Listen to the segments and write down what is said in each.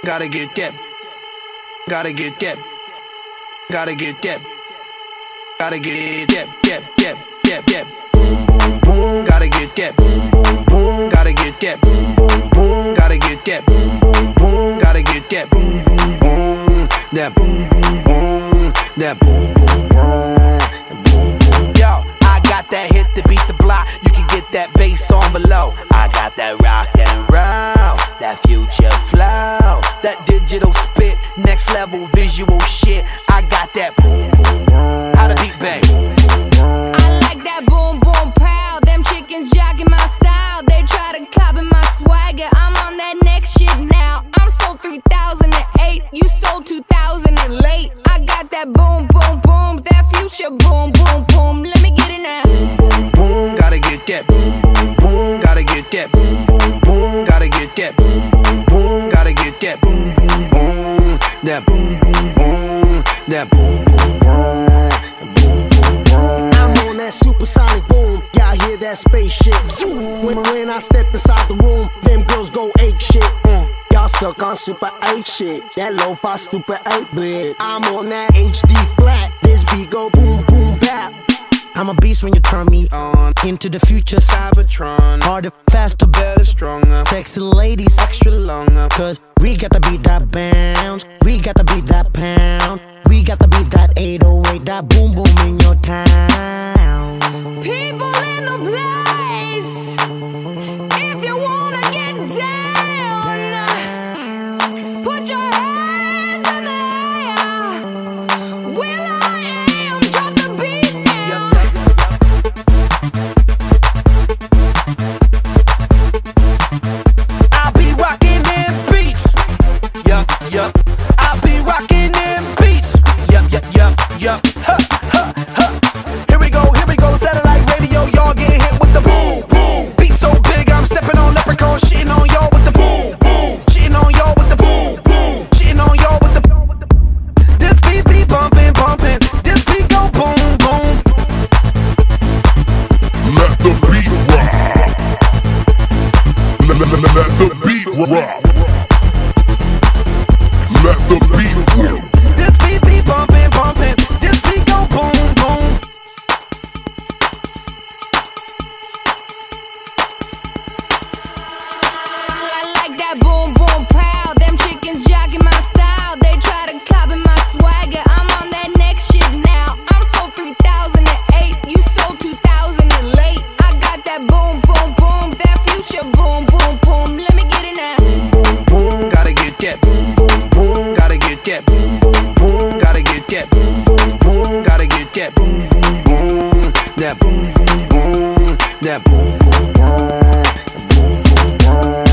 Gotta get that. Gotta get that. Gotta get that. Gotta get that. Boom, boom, boom. Gotta get that. Boom, boom, boom. Gotta get that. Boom, boom, boom. Gotta get that. Boom, boom, boom. Gotta get that. Boom, boom, boom. That boom, boom, boom. That boom, boom, boom. Boom, boom. Yo, I got that hit to beat the block. You can get that bass on below. I got that rock and roll, that future flow, that digital spit, next level visual shit. I got that boom, boom, boom. How the beat bang? I like that boom, boom, pow. Them chickens jacking my style. They try to copy my swagger. I'm on that next shit now. I'm sold 3008. You sold 2000 and late. I got that boom, boom, boom. That future boom, boom, boom. Let me get it now. Boom, boom, boom. Gotta get that. Boom, boom, boom. Gotta get that. Boom, boom, boom. Gotta get that. Boom, boom, boom. Gotta get that. Boom, boom, boom. That boom, boom, boom. That boom, boom, boom. Boom, boom, boom. I'm on that supersonic boom. Y'all hear that spaceship zoom. When I step inside the room, them girls go ape shit. Y'all stuck on super 8 shit. That lo-fi stupid 8-bit. I'm on that HD flat. This beat go boom, boom, bap. I'm a beast when you turn me on. Into the future, Cybertron. Harder, faster, better, stronger. Sexy ladies, extra longer. Cause we got to beat that bounce. We got to beat that pound. We got to beat that 808. That boom, boom in your town. People in the place, if you wanna get down, put your hands in the air. Will I am, drop the beat now. I'll be rocking them beats. Yup, yup. I'll be rocking them beats. Yup, yup, yup, yup. Ha, ha, ha. Here we go, satellite radio. Y'all get hit with the boom, boom. Beat so big, I'm stepping on leprechaun, shitting on y'all with the boom, boom. Shitting on y'all with the boom, boom. Shitting on y'all with the. This beat be bumping, bumping. This beat go boom, boom. Let the beat rock. Let the beat rock. Let the beat rock. This beat be bumping, bumping. This beat go boom, boom. I like that boom, boom, pow. Them chickens jacking my style. They try to copy my swagger. I'm on that next shit now. I'm sold 3008. You sold 2000 and late. I got that boom, boom, boom. That future boom, boom, boom. Let me get it now. Boom, boom, boom. Gotta get that. Boom, boom, boom. Gotta get that. Boom, boom, boom. Gotta get that. Boom, boom, boom. Gotta get that. Boom, boom, boom. That boom, boom, boom. That boom, boom, boom. Boom, boom, boom.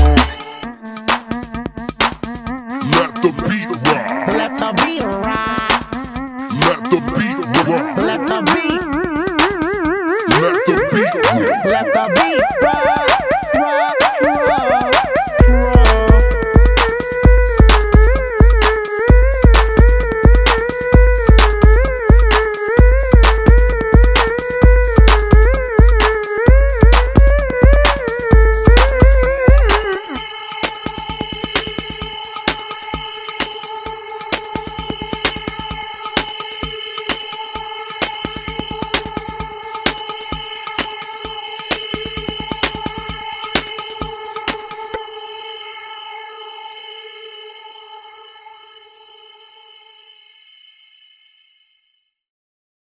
Let the beat rock. Let the beat rock. Let the beat rock. Let the beat. Let the beat rock. Let the beat.